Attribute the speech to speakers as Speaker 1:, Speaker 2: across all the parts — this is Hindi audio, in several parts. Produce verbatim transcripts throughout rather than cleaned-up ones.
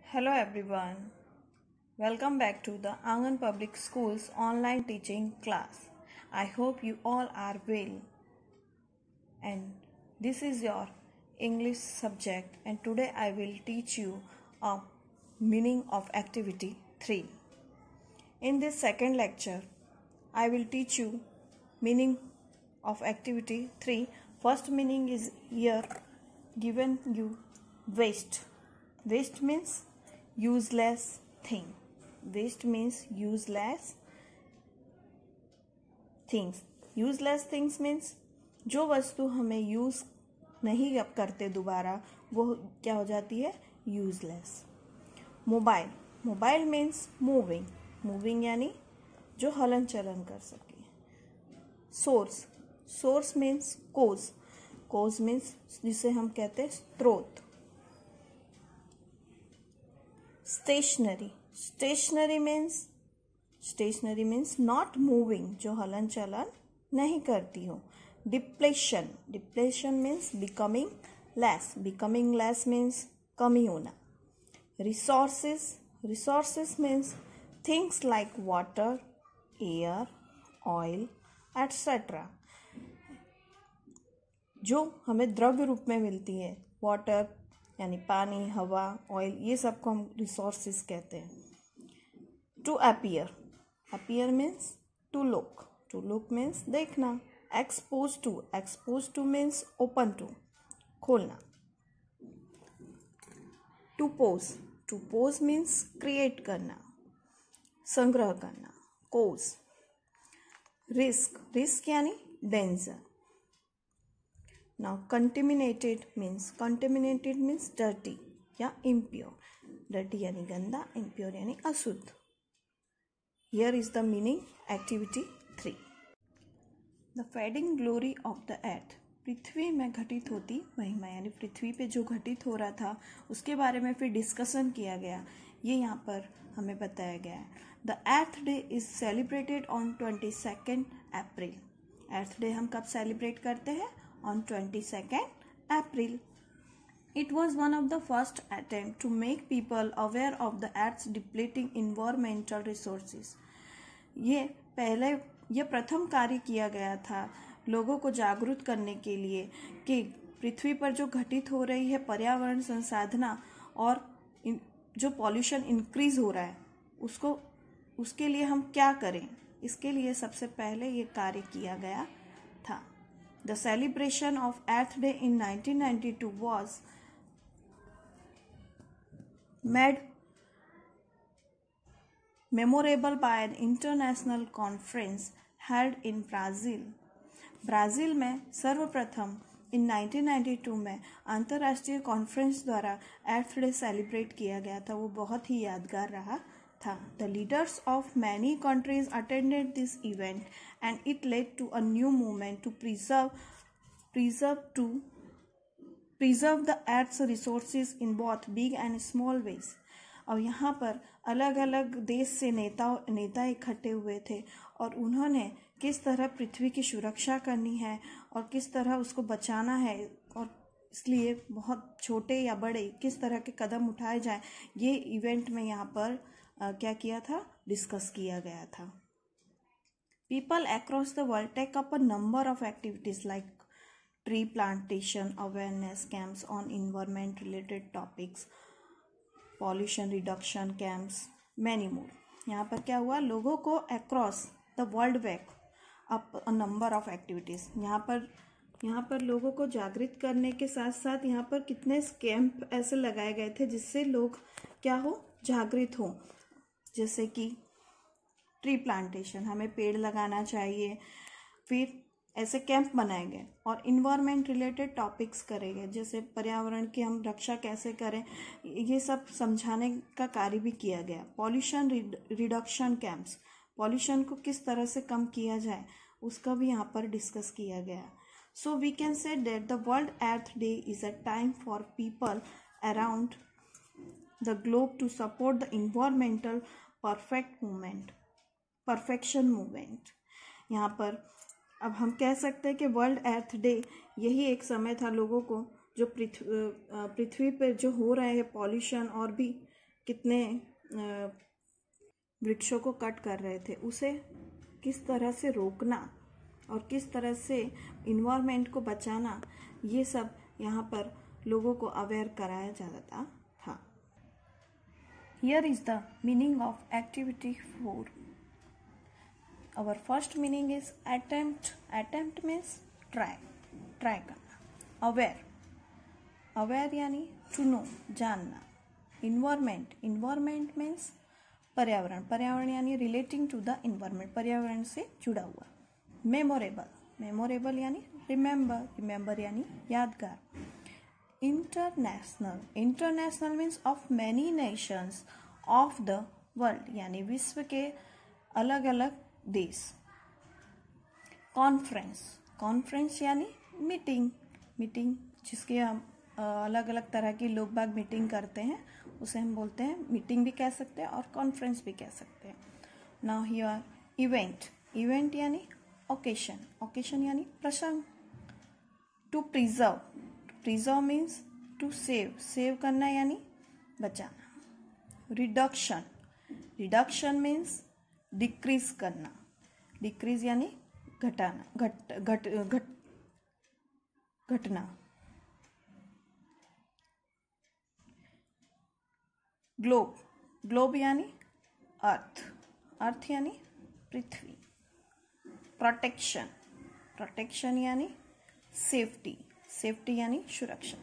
Speaker 1: Hello everyone. Welcome back to the Angan Public Schools online teaching class. I hope you all are well. And this is your English subject and today I will teach you a meaning of activity three. In this second lecture, I will teach you meaning of activity three. First meaning is here given you waste. Waste means useless thing. Waste means useless things. Useless things means जो वस्तु हमें यूज नहीं अब करते दोबारा वो क्या हो जाती है, useless. Mobile. Mobile means moving. Moving यानी जो हलन चलन कर सके. Source. Source means cause. Cause means जिसे हम कहते हैं स्रोत. Stationary. Stationary means stationary means not moving, जो हलन चलन नहीं करती हो. Depletion. Depletion means becoming less. Becoming less means कमी होना. Resources. Resources means things like water, air, oil etcetera, जो हमें द्रव्य रूप में मिलती है. वाटर यानी पानी, हवा, ऑयल, ये सब को हम रिसोर्सेस कहते हैं. To appear. Appear means to look. To look means देखना. Expose to. Expose to means open to, खोलना. To pose. To pose means create करना, संग्रह करना. कोज. रिस्क. रिस्क यानी danger. Now contaminated means contaminated means dirty या impure. Dirty यानी गंदा, impure यानी अशुद्ध. Here is the meaning activity three. The fading glory of the earth. पृथ्वी में घटित होती महिमा यानी पृथ्वी पे जो घटित हो रहा था उसके बारे में फिर डिस्कशन किया गया. ये यहाँ पर हमें बताया गया है. The Earth Day is celebrated on twenty-second April. Earth Day हम कब सेलिब्रेट करते हैं? On twenty-second April. It was one of the first attempts to make people aware of the Earth's depleting environmental resources. ये पहले ये प्रथम कार्य किया गया था लोगों को जागरूक करने के लिए कि पृथ्वी पर जो घटित हो रही है पर्यावरण संसाधना और जो पॉल्यूशन इंक्रीज हो रहा है उसको उसके लिए हम क्या करें. इसके लिए सबसे पहले ये कार्य किया गया था. The celebration of Earth Day in nineteen ninety-two was made memorable by an international conference held in Brazil. Brazil में सर्वप्रथम इन नाइनटीन नाइंटी टू में अंतर्राष्ट्रीय कॉन्फ्रेंस द्वारा अर्थ डे सेलिब्रेट किया गया था. वो बहुत ही यादगार रहा था. The leaders of many countries attended this event and it led to a new movement to preserve preserve to preserve the earth's resources in both big and small ways. और यहाँ पर अलग अलग देश से नेता नेता इकट्ठे हुए थे और उन्होंने किस तरह पृथ्वी की सुरक्षा करनी है और किस तरह उसको बचाना है और इसलिए बहुत छोटे या बड़े किस तरह के कदम उठाए जाएं, ये इवेंट में यहाँ पर आ, क्या किया था, डिस्कस किया गया था. People across the world take up a number of activities like tree plantation, awareness camps on environment related topics, pollution reduction camps, many more. यहाँ पर क्या हुआ, लोगों को across the world back up a number of activities. यहाँ पर यहाँ पर लोगों को जागृत करने के साथ साथ यहाँ पर कितने कैंप ऐसे लगाए गए थे जिससे लोग क्या हो, जागृत हो. जैसे कि ट्री प्लांटेशन, हमें पेड़ लगाना चाहिए. फिर ऐसे कैंप बनाए गए और इन्वायरमेंट रिलेटेड टॉपिक्स करे गए जैसे पर्यावरण की हम रक्षा कैसे करें, ये सब समझाने का कार्य भी किया गया. पॉल्यूशन रिडक्शन कैंप्स, पॉल्यूशन को किस तरह से कम किया जाए उसका भी यहाँ पर डिस्कस किया गया. So we can say that the world earth day is a time for people around the globe to support the environmental perfect movement perfection movement. यहाँ पर अब हम कह सकते हैं कि वर्ल्ड अर्थ डे यही एक समय था लोगों को जो पृथ्वी पृथ्वी पर जो हो रहे हैं पॉल्यूशन और भी कितने वृक्षों को कट कर रहे थे, उसे किस तरह से रोकना और किस तरह से इन्वायरमेंट को बचाना, ये सब यहाँ पर लोगों को अवेयर कराया जाता था। Here is the meaning of activity four. Our first meaning is attempt. Attempt means try, try करना। अवेयर, अवेयर यानी टू नो, जानना। इन्वायरमेंट, इन्वायरमेंट मीन्स पर्यावरण, पर्यावरण यानी रिलेटिंग टू द इन्वायरमेंट, पर्यावरण से जुड़ा हुआ। मेमोरेबल, मेमोरेबल यानी रिमेंबर, रिमेंबर यानी यादगार। International, international means of many nations of the world, यानी विश्व के अलग अलग देश। कॉन्फ्रेंस, कॉन्फ्रेंस यानी मीटिंग, मीटिंग जिसके हम अलग अलग तरह के लोग बाग मीटिंग करते हैं, उसे हम बोलते हैं, मीटिंग भी कह सकते हैं और कॉन्फ्रेंस भी कह सकते हैं। नाउ हियर इवेंट, इवेंट यानी ओकेशन, ओकेशन यानी प्रसंग। To preserve, preserve means to save, save करना यानी बचाना। रिडक्शन, रिडक्शन मीन्स डिक्रीज करना, डिक्रीज यानी घटाना, घट घट घट घटना। ग्लोब, ग्लोब यानी अर्थ, अर्थ यानी पृथ्वी। प्रोटेक्शन, प्रोटेक्शन यानी सेफ्टी, सेफ्टी यानी सुरक्षा।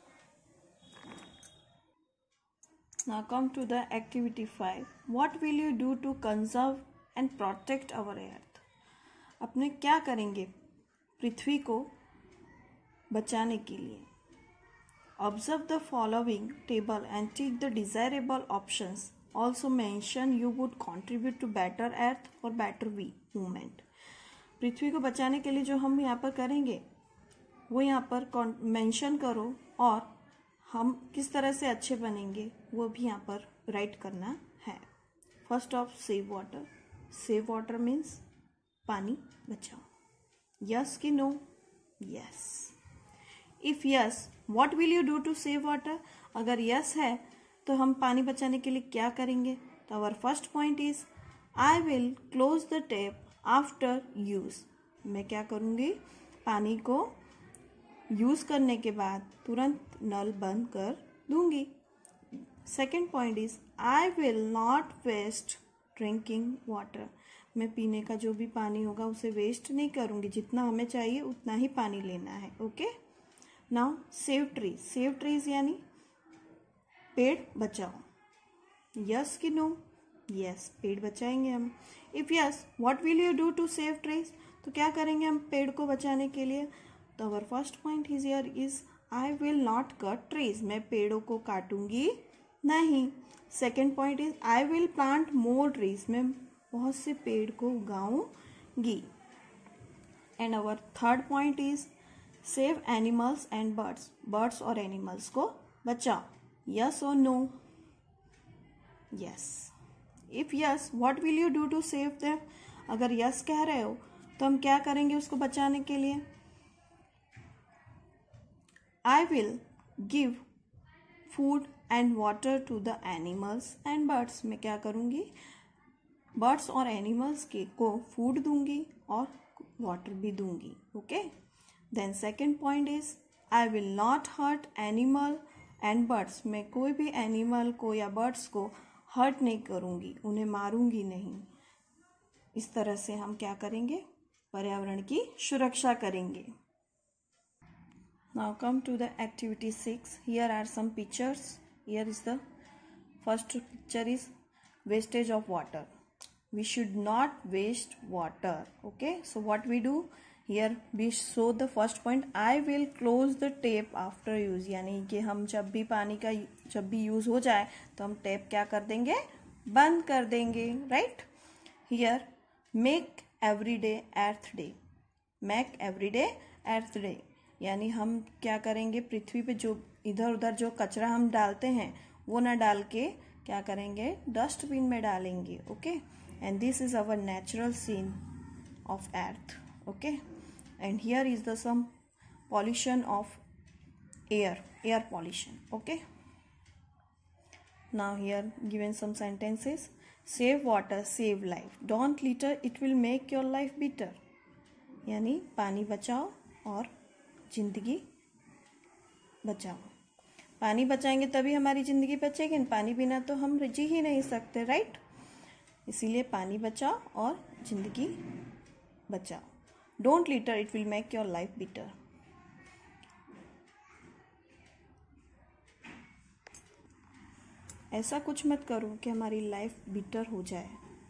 Speaker 1: Now come to the activity five. What will you do to conserve and protect our earth? अपने क्या करेंगे पृथ्वी को बचाने के लिए? Observe the following table and tick the desirable options. Also mention you would contribute to better earth or better we movement. पृथ्वी को बचाने के लिए जो हम यहाँ पर करेंगे वो यहाँ पर मेंशन करो और हम किस तरह से अच्छे बनेंगे वो भी यहाँ पर राइट करना है। First of save water, save water means पानी बचाओ। यस कि no? Yes. If yes, what will you do to save water? अगर यस है तो हम पानी बचाने के लिए क्या करेंगे? तो our first point is I will close the tap after use. मैं क्या करूँगी? पानी को यूज़ करने के बाद तुरंत नल बंद कर दूंगी। Second point is I will not waste drinking water. मैं पीने का जो भी पानी होगा उसे वेस्ट नहीं करूँगी, जितना हमें चाहिए उतना ही पानी लेना है। Okay. Now save trees, save trees यानी पेड़ बचाओ। यस कि नो? यस, पेड़ बचाएंगे हम। If yes, what will you do to save trees? तो क्या करेंगे हम पेड़ को बचाने के लिए? तो our first point is here is I will not cut trees. मैं पेड़ों को काटूंगी नहीं। Second point is I will plant more trees. मैं बहुत से पेड़ को उगाऊंगी। And our third point is save animals and birds. Birds और एनिमल्स को बचाओ। यस और no? Yes. If yes, what will you do to save them? अगर यस कह रहे हो तो हम क्या करेंगे उसको बचाने के लिए? I will give food and water to the animals and birds. मैं क्या करूँगी? बर्ड्स और एनिमल्स के को फूड दूंगी और वाटर भी दूंगी। Okay. Then second point is I will not hurt animal and birds. मैं कोई भी एनिमल को या बर्ड्स को हर्ट नहीं करूँगी, उन्हें मारूंगी नहीं। इस तरह से हम क्या करेंगे? पर्यावरण की सुरक्षा करेंगे। Now come to the activity six. Here are some pictures. Here is the first picture is wastage of water. We should not waste water. Okay. So what we do here? We show the first point. I will close the tap after use. यानी कि हम जब भी पानी का जब भी यूज हो जाए तो हम टैप क्या कर देंगे? बंद कर देंगे। Right? Here make every day earth day. Make every day earth day. यानी हम क्या करेंगे? पृथ्वी पे जो इधर उधर जो कचरा हम डालते हैं वो ना डाल के क्या करेंगे? डस्टबिन में डालेंगे। Okay. And this is our natural scene of earth. Okay. And here is the some pollution of air, air pollution. Okay. Now here given some sentences. Save water, save life. Don't litter, it will make your life bitter. यानी पानी बचाओ और जिंदगी बचाओ. पानी बचाएंगे तभी हमारी जिंदगी बचेगी. पानी बिना तो हम जी ही नहीं सकते, राइट? इसीलिए पानी बचाओ और जिंदगी बचाओ. Don't litter, it will make your life bitter. ऐसा कुछ मत करो कि हमारी लाइफ बिटर हो जाए.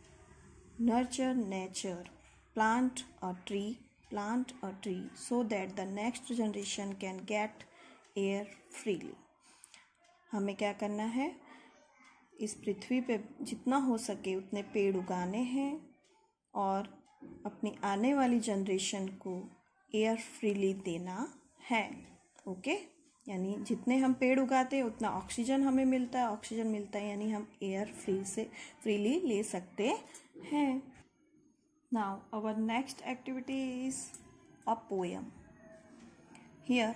Speaker 1: Nurture nature, plant a tree, plant a tree so that the next generation can get air freely. हमें क्या करना है? इस पृथ्वी पे जितना हो सके उतने पेड़ उगाने हैं और अपनी आने वाली जनरेशन को एयर फ्रीली देना है. ओके, यानी जितने हम पेड़ उगाते हैं उतना ऑक्सीजन हमें मिलता है. ऑक्सीजन मिलता है यानी हम एयर फ्री से फ्रीली ले सकते हैं. Now our next activity is a poem. Here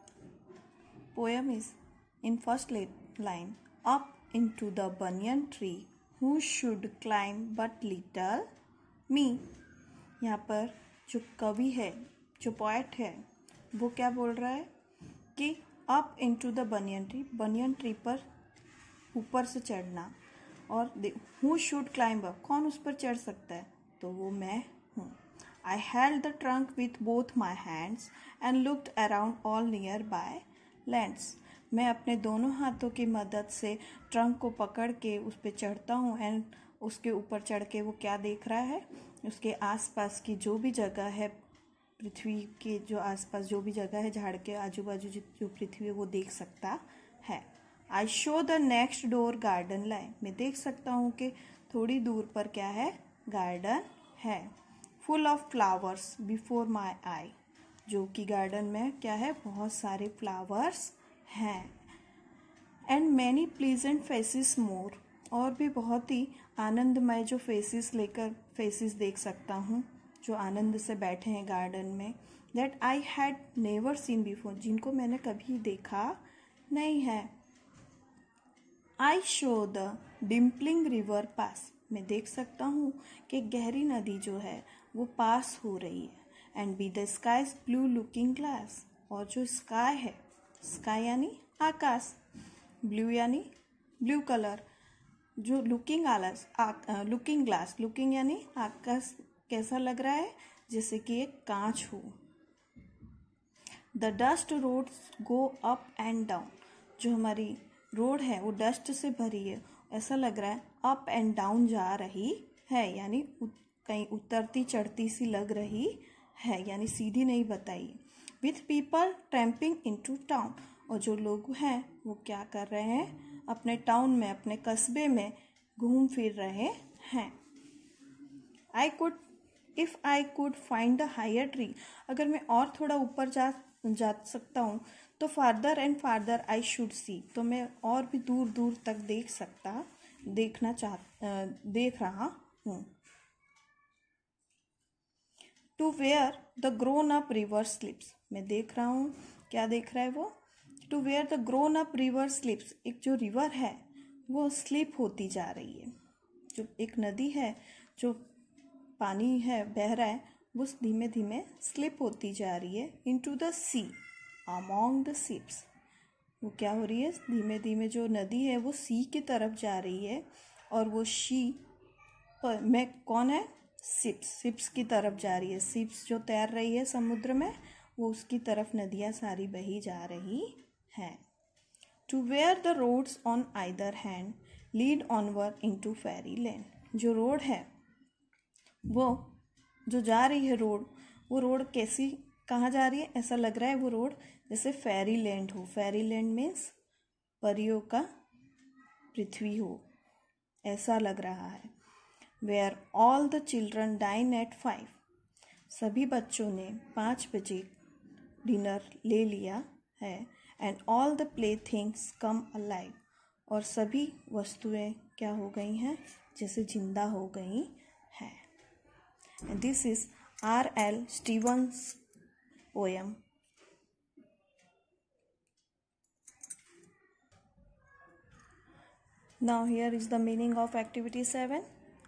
Speaker 1: poem is in first line. Up into the banyan tree who should climb but little me. यहाँ पर जो कवि है, जो पोएट है, वो क्या बोल रहा है कि up into the banyan tree, banyan tree पर ऊपर से चढ़ना. और who should climb up, कौन उस पर चढ़ सकता है? तो वो मैं हूँ. I held the trunk with both my hands and looked around all nearby lands. मैं अपने दोनों हाथों की मदद से ट्रंक को पकड़ के उस पर चढ़ता हूँ. एंड उसके ऊपर चढ़ के वो क्या देख रहा है? उसके आसपास की जो भी जगह है, पृथ्वी के जो आसपास जो भी जगह है, झाड़ के आजू बाजू जो पृथ्वी है वो देख सकता है. I saw the next door garden lie. मैं देख सकता हूँ कि थोड़ी दूर पर क्या है? गार्डन है. Full of flowers before my eye. जो कि गार्डन में क्या है? बहुत सारे फ्लावर्स हैं. And many pleasant faces more. और भी बहुत ही आनंदमय जो फेसिस लेकर फेसिस देख सकता हूँ जो आनंद से बैठे हैं गार्डन में. That I had never seen before. जिनको मैंने कभी देखा नहीं है. I saw the dimpling river pass. मैं देख सकता हूँ कि गहरी नदी जो है वो पास हो रही है. And be the skies blue looking glass. और जो स्काई है, स्काई यानी आकाश, ब्लू यानी ब्लू कलर, जो लुकिंग आलस लुकिंग ग्लास, लुकिंग यानी आकाश कैसा लग रहा है? जैसे कि एक कांच हो. The dust roads go up and down. जो हमारी रोड है वो डस्ट से भरी है. ऐसा लग रहा है अप एंड डाउन जा रही है, यानी कहीं उतरती चढ़ती सी लग रही है, यानी सीधी नहीं बताई. With people tramping into town. और जो लोग हैं वो क्या कर रहे हैं? अपने टाउन में, अपने कस्बे में घूम फिर रहे हैं. I could if I could find the higher tree. अगर मैं और थोड़ा ऊपर जा जा सकता हूँ तो farther and farther I should see. तो मैं और भी दूर दूर तक देख सकता देखना चाह देख रहा हूँ. To where the grown up river slips. मैं देख रहा हूँ, क्या देख रहा है वो? To where the grown up river slips. एक जो रिवर है वो स्लिप होती जा रही है. जो एक नदी है, जो पानी है बह रहा है, वो धीमे धीमे स्लिप होती जा रही है into the sea among the ships. वो क्या हो रही है? धीमे धीमे जो नदी है वो सी की तरफ जा रही है. और वो शी पर में कौन है? शिप्स. शिप्स की तरफ जा रही है. शिप्स जो तैर रही है समुद्र में, वो उसकी तरफ नदियाँ सारी बही जा रही हैं. To where the roads on either hand lead onward into fairy land. जो रोड है वो जो जा रही है रोड, वो रोड कैसी कहाँ जा रही है? ऐसा लग रहा है वो रोड जैसे फेरी लैंड हो. फेरी लैंड मीन्स परियों का पृथ्वी हो, ऐसा लग रहा है. Where all the children dine at five. सभी बच्चों ने पाँच बजे डिनर ले लिया है. And all the play things come alive. और सभी वस्तुएं क्या हो गई हैं? जैसे जिंदा हो गई हैं. And this is R L Stevens poem. Now here is the meaning of activity seven.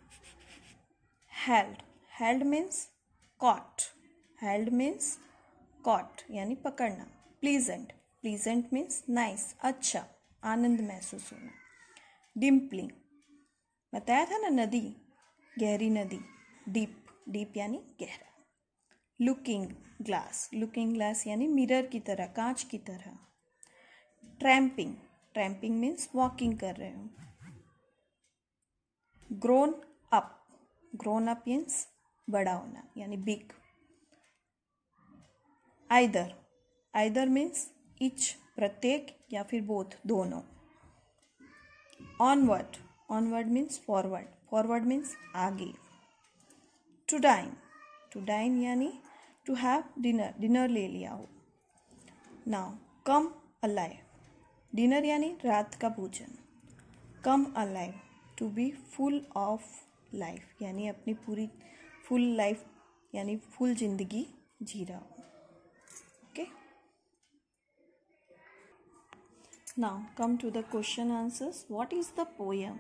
Speaker 1: Held. Held means caught. Held means caught यानी पकड़ना. Pleasant. Pleasant means nice, अच्छा, आनंद महसूस होना. Dimpling. बताया था ना नदी, गहरी नदी. Deep. Deep यानी गहरा. Looking glass. Looking glass यानी मिरर की तरह, कांच की तरह. Tramping. Tramping means walking कर रहे हो. Grown up. Grown up means बड़ा होना यानी big. Either. Either means each, प्रत्येक या फिर both, दोनों. Onward. Onward means forward. Forward means आगे. To dine. To dine यानी to have dinner. Dinner ले लिया हो. Now come alive. Dinner यानी रात का भोजन. Come alive. To be full of life यानी अपनी पूरी full life यानी full जिंदगी जी रहा हो. Okay. Now come to the question answers. What is the poem?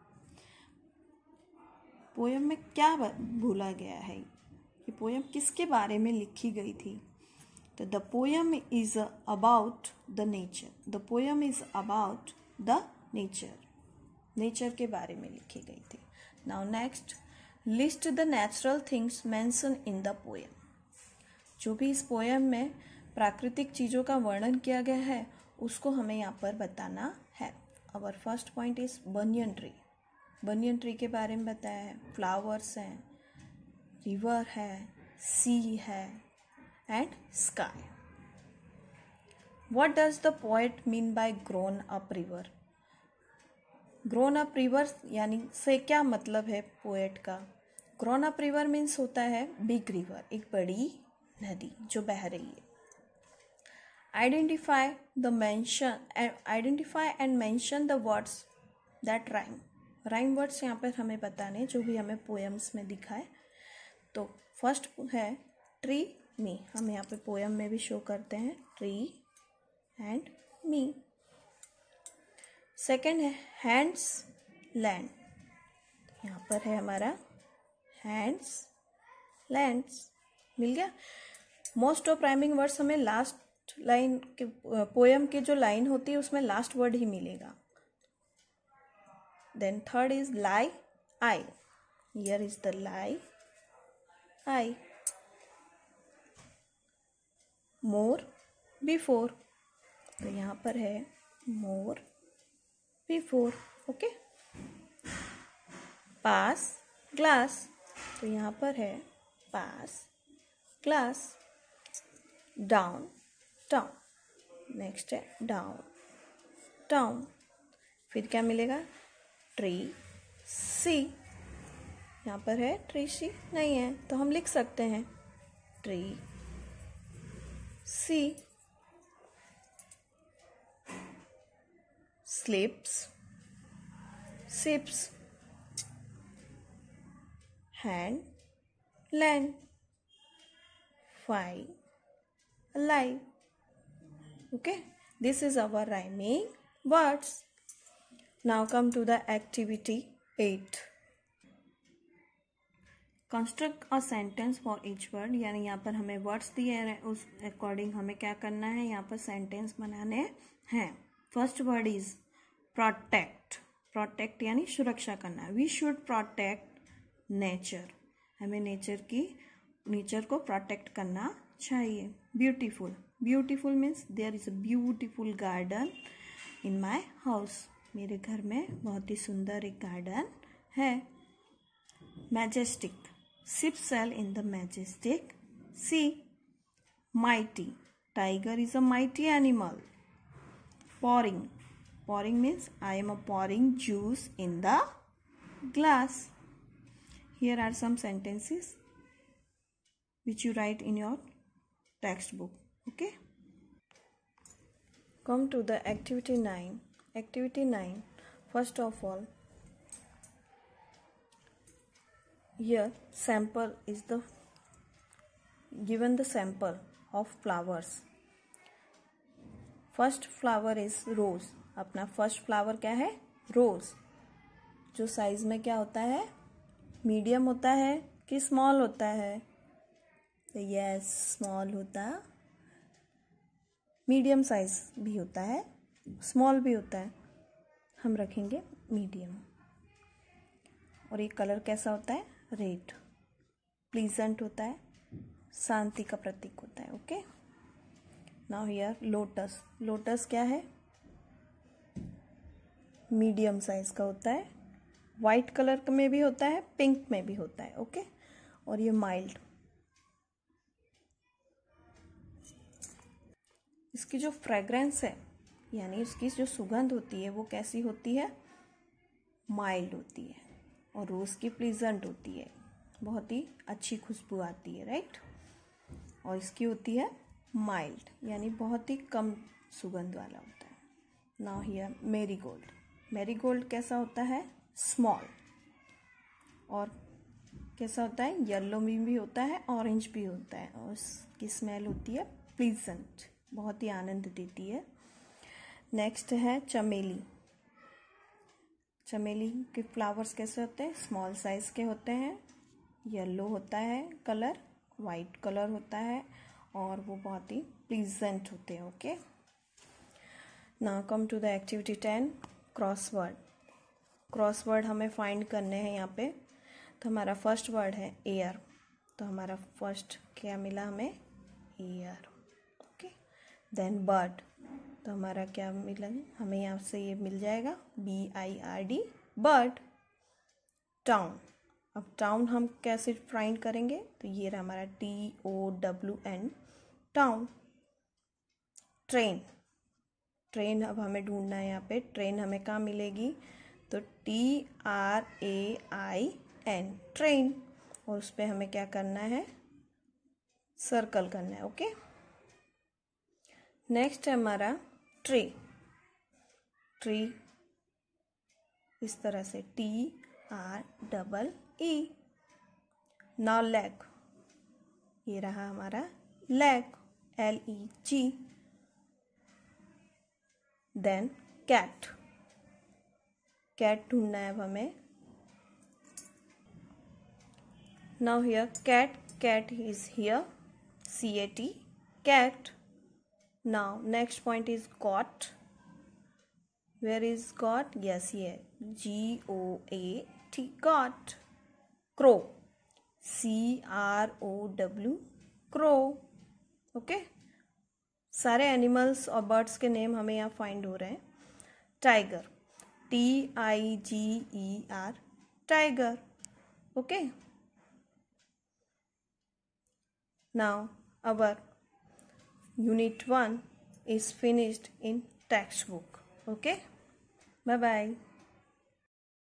Speaker 1: Poem में क्या भूला गया है? ये पोयम किसके बारे में लिखी गई थी? तो the poem is about the nature. The poem is about the nature. Nature के बारे में लिखी गई थी. Now next, list the natural things mention in the poem. जो भी इस पोयम में प्राकृतिक चीज़ों का वर्णन किया गया है उसको हमें यहाँ पर बताना है. Our first point is banyan tree. Banyan tree के बारे में बताया है. फ्लावर्स हैं, रिवर है, सी है and sky. What does the poet mean by grown up river? Grown up river यानी से क्या मतलब है पोएट का? ग्रोन अप रिवर मीन्स होता है बिग रिवर, एक बड़ी नदी जो बह रही है. Identify the mention identify and mention the words that rhyme. Rhyme words यहाँ पर हमें बताने जो भी हमें पोएम्स में दिखा है. तो फर्स्ट है ट्री मी. हम यहाँ पे पोएम में भी शो करते हैं ट्री एंड मी. सेकंड है हैंड्स लैंड. यहाँ पर है हमारा हैंड्स लैंड्स. मिल गया. मोस्ट ऑफ राइमिंग वर्ड्स हमें लास्ट लाइन के पोएम के जो लाइन होती है उसमें लास्ट वर्ड ही मिलेगा. Then third is lie eye. Here is the lie eye. More before. तो यहाँ पर है more before. Okay. Pass glass. तो यहाँ पर है pass glass. Down town. Next है डाउन टाउन. फिर क्या मिलेगा? Tree sea. यहाँ पर है ट्री सी नहीं है तो हम लिख सकते हैं tree sea. Slips ships. Hand land. Five alive. Okay, this is our rhyming words. Now come to the activity eight. Construct a sentence for each word. यानी यहाँ पर हमें वर्ड्स दिए हैं उस अकॉर्डिंग हमें क्या करना है, यहाँ पर सेंटेंस बनाने हैं. First word is protect. Protect यानी सुरक्षा करना. We should protect nature. हमें नेचर की नेचर को प्रोटेक्ट करना चाहिए. Beautiful. Beautiful means there is a beautiful garden in my house. मेरे घर में बहुत ही सुंदर एक गार्डन है. Majestic. Ship sail in the majestic sea. Mighty. Tiger is a mighty animal. pouring. pouring means I am a pouring juice in the glass. Here are some sentences which you write in your textbook. Okay. Come to the activity nine. Activity nine. First of all, here sample is the given the sample of flowers. First flower is rose. अपना first flower क्या है? Rose. जो साइज में क्या होता है, मीडियम होता है कि स्मॉल होता है? तो यस, स्मॉल होता, मीडियम साइज भी होता है, स्मॉल भी होता है, हम रखेंगे मीडियम। और ये कलर कैसा होता है? रेड, प्लीजेंट होता है, शांति का प्रतीक होता है। Okay, now here lotus. Lotus क्या है? मीडियम साइज का होता है, वाइट कलर में भी होता है, पिंक में भी होता है। ओके, और ये माइल्ड, इसकी जो फ्रेग्रेंस है यानी इसकी जो सुगंध होती है वो कैसी होती है? माइल्ड होती है। और रोज़ की प्लीजेंट होती है, बहुत ही अच्छी खुशबू आती है, राइट। और इसकी होती है माइल्ड, यानी बहुत ही कम सुगंध वाला होता है। Now here marigold. मेरीगोल्ड कैसा होता है? स्मॉल। और कैसा होता है? येलो में भी होता है, ऑरेंज भी होता है, और इसकी स्मेल होती है प्लीजेंट, बहुत ही आनंद देती है। नेक्स्ट है चमेली। चमेली के फ्लावर्स कैसे होते हैं? स्मॉल साइज के होते हैं, येलो होता है कलर, वाइट कलर होता है, और वो बहुत ही प्लीजेंट होते हैं। Okay, now come to the activity ten, crossword. Crossword हमें फाइंड करने हैं यहाँ पे। तो हमारा फर्स्ट वर्ड है एयर, तो हमारा फर्स्ट क्या मिला हमें? एयर। ओके, देन बर्ड, तो हमारा क्या मिला हमें? यहाँ से ये मिल जाएगा B I R D, bird. Town, अब टाउन हम कैसे फाइंड करेंगे? तो ये रहा हमारा T O W N, town. Train, train अब हमें ढूंढना है यहाँ पे। ट्रेन हमें कहाँ मिलेगी? तो T R A I N, train. और उस पर हमें क्या करना है? सर्कल करना है। ओके, नेक्स्ट है हमारा ट्री। ट्री इस तरह से T R double E. Now leg, ये रहा हमारा leg, L E G. Then cat, cat ढूंढना है अब हमें। Now here cat, cat is here, C A T, cat. Now next point is got. Where is got? Yes, here. G O A T, got. Crow, C R O W, crow. Okay, सारे एनिमल्स और बर्ड्स के नेम हमें यहाँ फाइंड हो रहे हैं। Tiger, T I G E R, tiger. Okay, now our unit one is finished in textbook. Okay, bye bye.